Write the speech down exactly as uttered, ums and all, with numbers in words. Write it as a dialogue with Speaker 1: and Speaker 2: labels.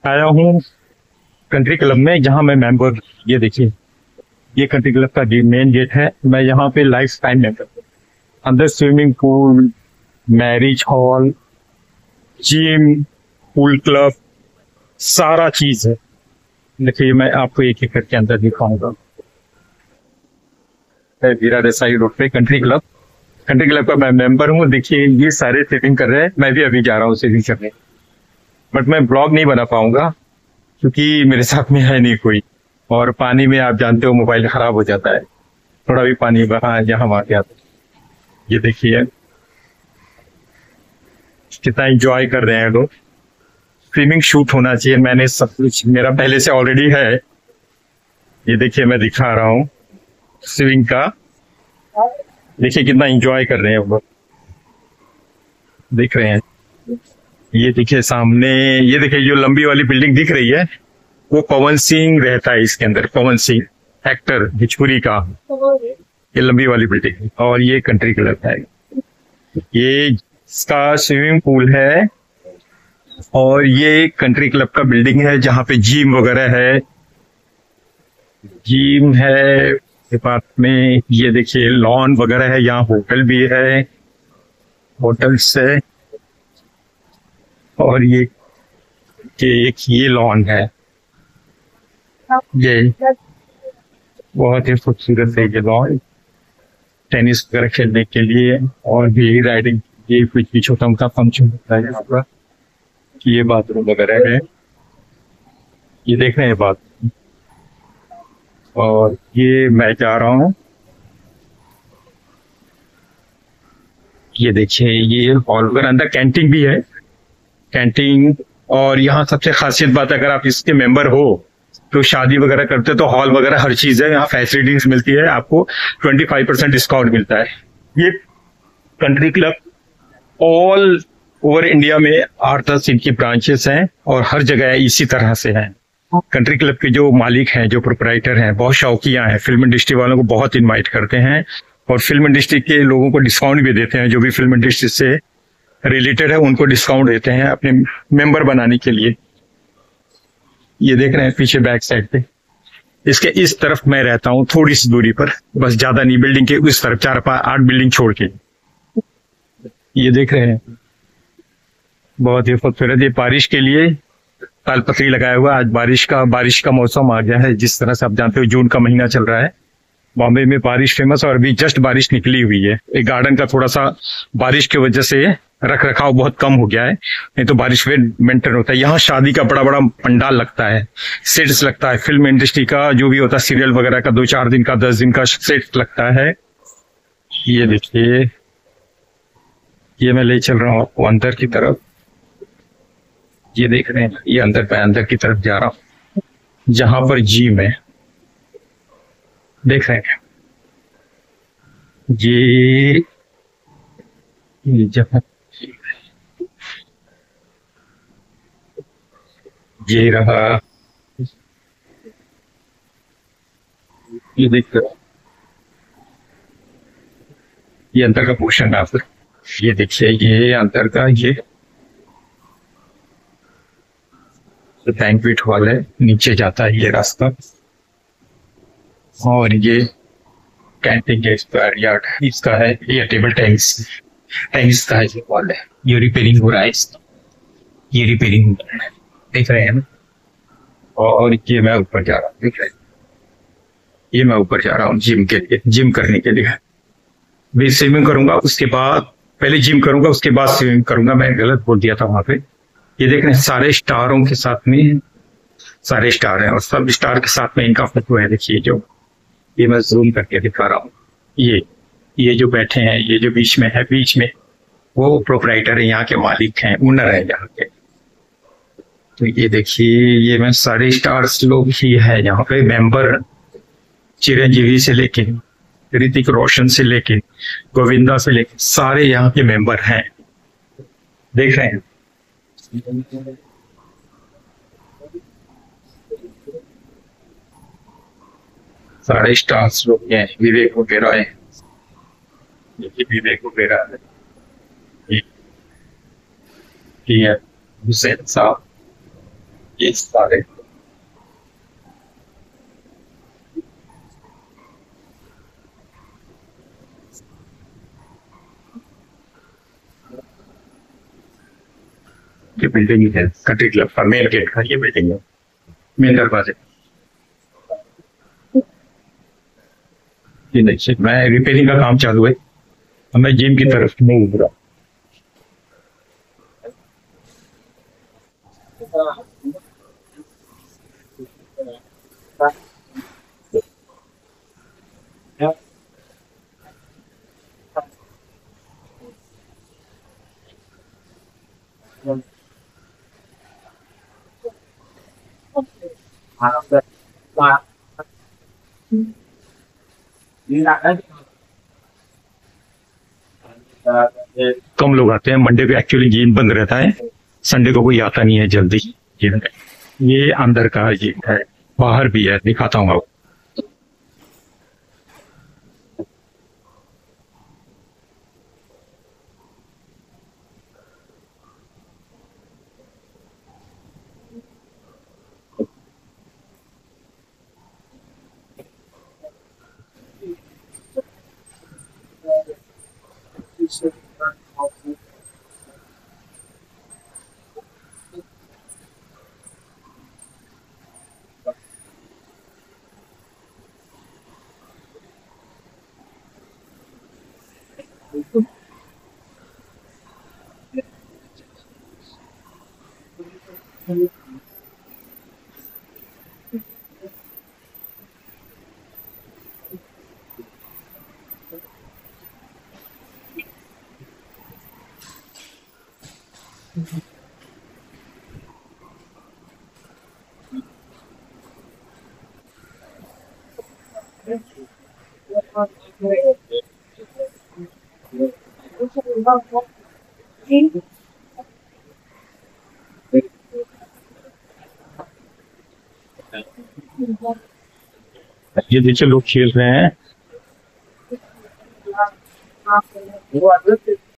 Speaker 1: आया हूँ country club में, जहाँ मैं मेंबर। ये देखिए, ये कंट्री क्लब का मेन गेट है। मैं यहाँ पे लाइफ टाइम मेंबर। अंदर swimming pool, marriage hall, gym, pool club, सारा चीज है। देखिए, मैं आपको एक एक करके अंदर दिखाऊंगा। वीरा देसाई रोड पे कंट्री क्लब। कंट्री क्लब का मैं मेंबर हूँ। देखिए, ये सारे स्विमिंग कर रहे हैं, मैं भी अभी जा रहा हूँ स्विमिंग करने। बट मैं ब्लॉग नहीं बना पाऊंगा क्योंकि मेरे साथ में है नहीं कोई। और पानी में आप जानते हो मोबाइल खराब हो जाता है, थोड़ा भी पानी वहां यहाँ वहां गया तो। ये देखिए कितना एंजॉय कर रहे हैं लोग। स्विमिंग शूट होना चाहिए, मैंने सब कुछ मेरा पहले से ऑलरेडी है। ये देखिए, मैं दिखा रहा हूँ स्विमिंग का। देखिए कितना एंजॉय कर रहे हैं वो लोग, देख रहे हैं। ये देखिए सामने, ये देखिए जो लंबी वाली बिल्डिंग दिख रही है, वो पवन सिंह रहता है इसके अंदर। पवन सिंह एक्टर भोजपुरी का, ये लंबी वाली बिल्डिंग। और ये कंट्री क्लब है, ये इसका स्विमिंग पूल है। और ये कंट्री क्लब का बिल्डिंग है जहाँ पे जिम वगैरह है। जिम है के पास में, ये देखिए लॉन वगैरह है, यहाँ होटल भी है, होटल्स है। और ये कि एक ये लॉन है, ये बहुत ही खूबसूरत है ये लॉन, टेनिस वगैरह खेलने के लिए और भी राइडिंग के लिए, कुछ भी छोटा मोटा फंक्शन होता है यहाँ पर। ये बाथरूम वगैरह है, ये देख रहे हैं बात। और ये मैं जा रहा हूँ, ये देखिए ये हॉल वगैरह, अंदर कैंटीन भी है, कैंटीन। और यहाँ सबसे खासियत बात, अगर आप इसके मेंबर हो तो शादी वगैरह करते हो तो हॉल वगैरह हर चीज है यहाँ, फैसिलिटीज मिलती है आपको। ट्वेंटी फाइव परसेंट डिस्काउंट मिलता है। ये country club all over India में आठ दस इनकी ब्रांचेस हैं और हर जगह इसी तरह से हैं। कंट्री क्लब के जो मालिक हैं, जो प्रोपराइटर हैं, बहुत शौकिया हैं, फिल्म इंडस्ट्री वालों को बहुत इनवाइट करते हैं और फिल्म इंडस्ट्री के लोगों को डिस्काउंट भी देते हैं। जो भी फिल्म इंडस्ट्री से रिलेटेड है उनको डिस्काउंट देते हैं अपने मेंबर बनाने के लिए। ये देख रहे हैं पीछे बैक साइड पे, इसके इस तरफ मैं रहता हूँ, थोड़ी सी दूरी पर, बस ज्यादा नहीं, बिल्डिंग के उस तरफ, चार पांच आठ बिल्डिंग छोड़ के। ये देख रहे हैं बहुत ही खूबसूरत। ये बारिश के लिए तालपत्री लगाया हुआ। आज बारिश का बारिश का मौसम आ गया है। जिस तरह से आप जानते हो जून का महीना चल रहा है, बॉम्बे में बारिश फेमस, और अभी जस्ट बारिश निकली हुई है। एक गार्डन का थोड़ा सा बारिश की वजह से रख रखाव बहुत कम हो गया है, नहीं तो बारिश में मेंटेन होता है। यहाँ शादी का बड़ा बड़ा पंडाल लगता है, सेट्स लगता है, फिल्म इंडस्ट्री का जो भी होता है, सीरियल वगैरह का दो चार दिन का दस दिन का सेट लगता है। ये देखिए, ये मैं ले चल रहा हूँ आपको अंदर की तरफ। ये देख रहे हैं, ये अंदर मैं अंदर की तरफ जा रहा हूँ जहां पर जिम है। देख रहे हैं ये ये जगह, ये रहा, ये देख रहे, ये अंदर का पोर्शन है। आप ये देखिए, ये अंदर का, ये बैंक्वेट हॉल है, नीचे जाता है ये रास्ता। और ये कैंटीन के स्क्वायर यार्ड इसका है। ये टेबल टेनिस टेनिस का है, ये हॉल है। ये रिपेयरिंग हो रहा है इसका, ये रिपेयरिंग हो रहा है, देख रहे हैं ना। और ये मैं ऊपर जा रहा हूँ, देख रहे हैं, ये मैं ऊपर जा रहा हूँ जिम के लिए, जिम करने के लिए। मैं स्विमिंग करूंगा उसके बाद, पहले जिम करूंगा उसके बाद स्विमिंग करूंगा। मैं गलत बोल दिया था वहां पे। ये देख रहे हैं सारे स्टारों के साथ में, सारे स्टार हैं और सब स्टार के साथ में इनका फोटो है। देखिए जो, ये मैं जूम करके दिखा रहा हूँ। ये ये जो बैठे हैं, ये जो बीच में है, बीच में वो प्रोपराइटर है, यहाँ के मालिक हैं, ओनर है यहाँ के। तो ये देखिए, ये मैं सारे स्टार्स लोग ही है यहाँ पे मेंबर, चिरंजीवी से लेके ऋतिक रोशन से लेके गोविंदा से लेके सारे यहाँ के मेंबर हैं, देख रहे हैं। सारे स्टार्स लोग हैं, विवेक वगैरह है, विवेक वगैरह है, हुसैन साहब, ये सारे ये बिल्डिंग ही है, कंट्री क्लब का मेन गेट का ये बिल्डिंग है, मेन दरवाजे। ये देखिए, मैं रिपेयरिंग का काम चालू है, अब मैं जिम की तरफ मूव हो रहा हूँ। कम लोग आते हैं, मंडे को एक्चुअली जिम बंद रहता है, संडे को कोई आता नहीं है जल्दी। ये ये अंदर का ये है, बाहर भी है, दिखाता हूँ आपको। ये देखिए, लोग खेल रहे हैं।